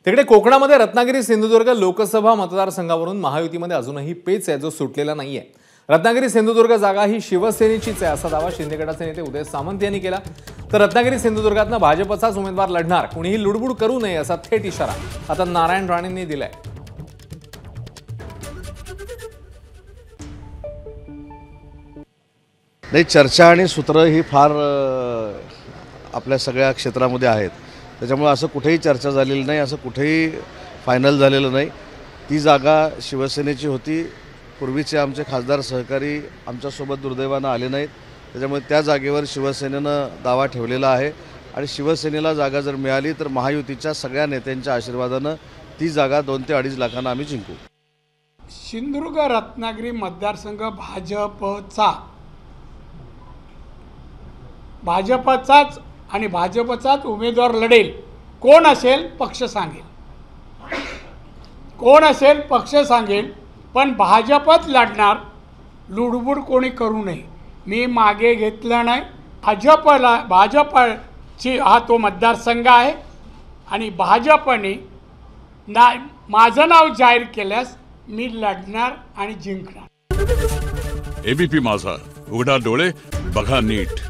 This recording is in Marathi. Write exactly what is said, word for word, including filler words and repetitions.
तिकडे कोकणामध्ये रत्नागिरी सिंधुदुर्ग लोकसभा मतदारसंघावरून महायुतीमध्ये अजूनही पेच आहे जो सुटलेला नाहीये। रत्नागिरी सिंधुदुर्ग जागा ही शिवसेनेचीच आहे असा दावा शिंदे गटाचे नेते उदय सामंत यांनी केला। तर रत्नागिरी सिंधुदुर्गातनं भाजपचाच उमेदवार लढणार, कुणीही लुडबुड करू नये असा थेट इशारा आता नारायण राणेंनी दिलाय। नाही, चर्चा आणि सूत्र ही फार आपल्या सगळ्या क्षेत्रामध्ये आहेत, त्याच्यामुळे असं कुठेही चर्चा झालेली नाही, असं कुठेही फायनल झालेलं नाही। ती जागा शिवसेनेची होती, पूर्वीचे आमचे खासदार सहकारी आमच्यासोबत दुर्दैवानं आले नाहीत, त्याच्यामुळे त्या जागेवर शिवसेनेनं दावा ठेवलेला आहे आणि शिवसेनेला जागा जर मिळाली तर महायुतीच्या सगळ्या नेत्यांच्या आशीर्वादानं ती जागा दोन ते अडीच लाखांना आम्ही जिंकू। सिंधुदुर्ग रत्नागिरी मतदारसंघ भाजपचा भाजपचाच आणि भाजपचाच उमेदवार लढेल। कोण असेल पक्ष सांगेल, कोण असेल पक्ष सांगेल, पण भाजपच लढणार, लुडबुड कोणी करू नये। मी मागे घेतलं नाही, भाजपला भाजपची हा तो मतदारसंघ आहे आणि भाजपने ना माझं नाव जाहीर केल्यास मी लढणार आणि जिंकणार। एबीपी माझा, उघडा डोळे बघा नीट।